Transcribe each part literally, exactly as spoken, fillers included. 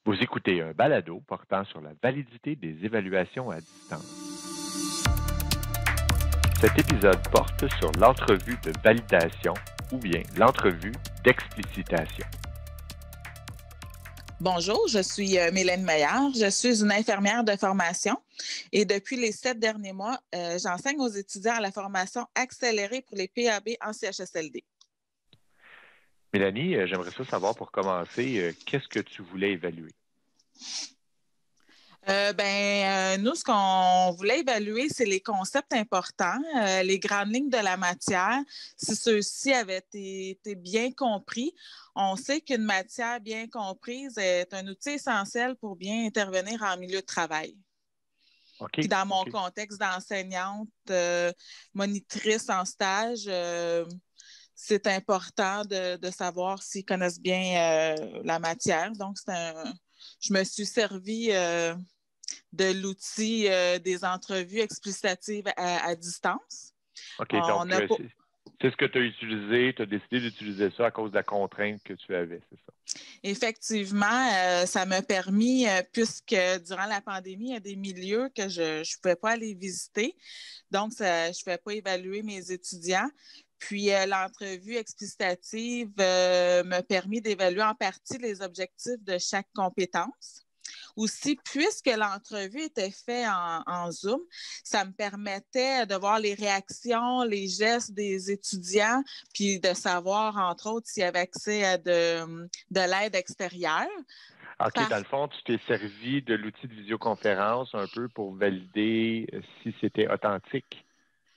Vous écoutez un balado portant sur la validité des évaluations à distance. Cet épisode porte sur l'entrevue de validation ou bien l'entrevue d'explicitation. Bonjour, je suis euh, Mélène Meillard. Je suis une infirmière de formation et depuis les sept derniers mois, euh, j'enseigne aux étudiants à la formation accélérée pour les P A B en C H S L D. Mélanie, euh, j'aimerais ça savoir pour commencer, euh, qu'est-ce que tu voulais évaluer? Euh, ben, euh, nous, ce qu'on voulait évaluer, c'est les concepts importants, euh, les grandes lignes de la matière, si ceux-ci avaient été, été bien compris. On sait qu'une matière bien comprise est un outil essentiel pour bien intervenir en milieu de travail. OK. Puis dans mon OK. contexte d'enseignante, euh, monitrice en stage, euh, c'est important de, de savoir s'ils connaissent bien euh, la matière. Donc, c'est un, je me suis servi euh, de l'outil euh, des entrevues explicitatives à, à distance. OK, On donc a euh, pas... c'est, c'est ce que tu as utilisé, tu as décidé d'utiliser ça à cause de la contrainte que tu avais, c'est ça? Effectivement, euh, ça m'a permis, euh, puisque durant la pandémie, il y a des milieux que je ne pouvais pas aller visiter. Donc, ça, je ne pouvais pas évaluer mes étudiants. Puis, euh, l'entrevue explicitative euh, m'a permis d'évaluer en partie les objectifs de chaque compétence. Aussi, puisque l'entrevue était faite en, en Zoom, ça me permettait de voir les réactions, les gestes des étudiants, puis de savoir, entre autres, s'il y avait accès à de, de l'aide extérieure. OK, Par... dans le fond, tu t'es servi de l'outil de visioconférence un peu pour valider euh, si c'était authentique.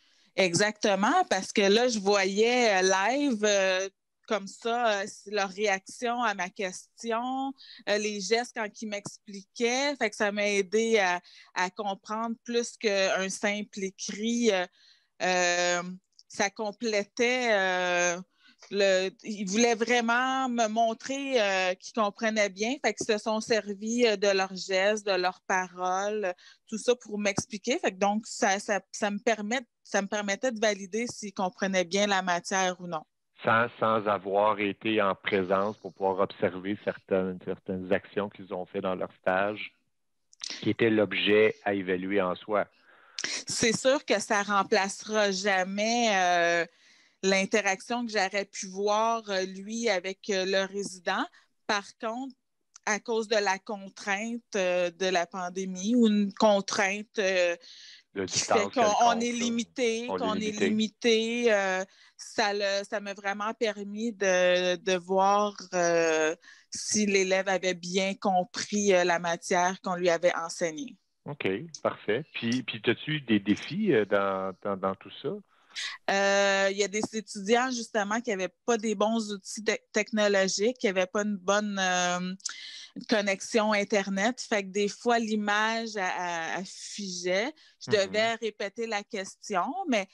Exactement, parce que là, je voyais live euh, comme ça euh, leur réaction à ma question, euh, les gestes quand ils m'expliquaient. Fait que ça m'a aidé à, à comprendre plus qu'un simple écrit. Euh, euh, ça complétait. Euh, le, ils voulaient vraiment me montrer euh, qu'ils comprenaient bien. Fait qu'ils se sont servis euh, de leurs gestes, de leurs paroles, tout ça pour m'expliquer. Fait que donc, ça, ça, ça, me permet, ça me permettait de valider s'ils comprenaient bien la matière ou non. Sans, sans avoir été en présence pour pouvoir observer certaines, certaines actions qu'ils ont fait dans leur stage, qui étaient l'objet à évaluer en soi. C'est sûr que ça ne remplacera jamais euh, l'interaction que j'aurais pu voir, euh, lui, avec euh, le résident. Par contre, à cause de la contrainte euh, de la pandémie ou une contrainte euh, De qui fait distance qu'on on est quelconque, là. limité, On est qu'on est limité. limité, euh, ça, le, ça m'a vraiment permis de, de voir euh, si l'élève avait bien compris euh, la matière qu'on lui avait enseignée. OK, parfait. Puis, puis as-tu eu des défis euh, dans, dans, dans tout ça? Euh, il y a des étudiants, justement, qui n'avaient pas des bons outils te- technologiques, qui n'avaient pas une bonne euh, connexion Internet. Fait que des fois, l'image affigeait. Je Mm-hmm. devais répéter la question, mais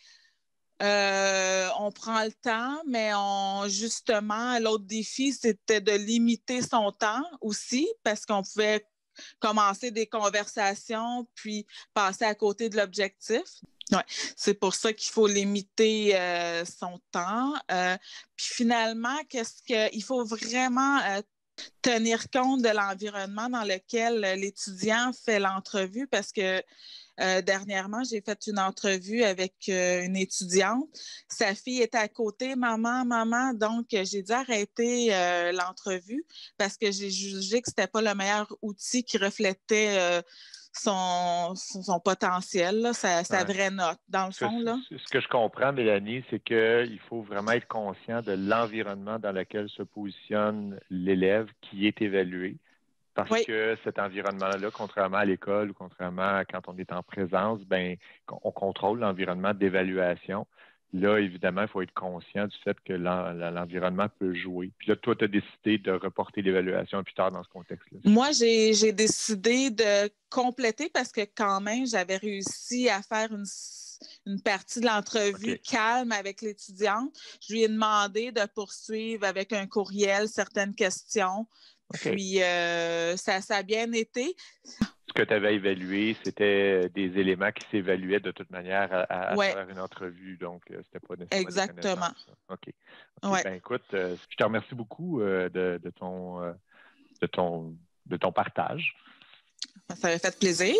euh, on prend le temps, mais on, justement, l'autre défi, c'était de limiter son temps aussi, parce qu'on pouvait commencer des conversations, puis passer à côté de l'objectif. Ouais, c'est pour ça qu'il faut limiter euh, son temps. Euh, puis finalement, qu'est-ce que il faut vraiment euh, tenir compte de l'environnement dans lequel l'étudiant fait l'entrevue, parce que euh, dernièrement, j'ai fait une entrevue avec euh, une étudiante. Sa fille était à côté, maman, maman. Donc, j'ai dû arrêter euh, l'entrevue parce que j'ai jugé que c'était pas le meilleur outil qui reflétait euh, son, son, son potentiel, là, sa, sa Ouais. vraie note, dans le Ce que, fond, là. ce que je comprends, Mélanie, c'est qu'il faut vraiment être conscient de l'environnement dans lequel se positionne l'élève qui est évalué. Parce Oui, que cet environnement-là, contrairement à l'école ou contrairement à quand on est en présence, ben, on contrôle l'environnement d'évaluation. Là, évidemment, il faut être conscient du fait que l'en- l'environnement peut jouer. Puis là, toi, tu as décidé de reporter l'évaluation plus tard dans ce contexte-là. moi, j'ai, j'ai décidé de compléter parce que quand même, j'avais réussi à faire une, une partie de l'entrevue OK. calme avec l'étudiante. Je lui ai demandé de poursuivre avec un courriel certaines questions. OK. Puis, euh, ça, ça a bien été. Ce que tu avais évalué, c'était des éléments qui s'évaluaient de toute manière à, à, à Oui, travers une entrevue. Donc, euh, c'était pas nécessairement des exactement. connaissances. OK. OK. Ouais. Ben écoute, euh, je te remercie beaucoup euh, de, de ton euh, de ton de ton partage. Ça avait fait plaisir.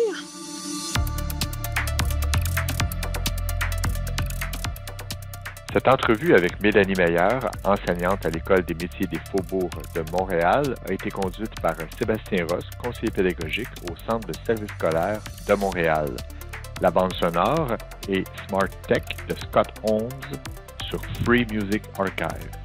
Cette entrevue avec Mélanie Meyer, enseignante à l'École des métiers des faubourgs de Montréal, a été conduite par Sébastien Ross, conseiller pédagogique au Centre de services scolaires de Montréal. La bande sonore est Smart Tech de Scott Holmes sur Free Music Archive.